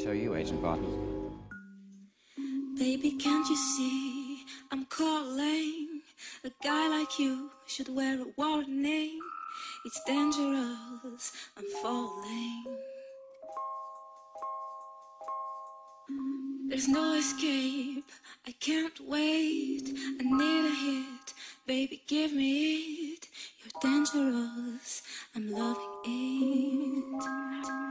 So are you, Agent Barton. Baby, can't you see I'm calling? A guy like you should wear a warning. It's dangerous, I'm falling. There's no escape, I can't wait. I need a hit, baby, give me it. You're dangerous, I'm loving it.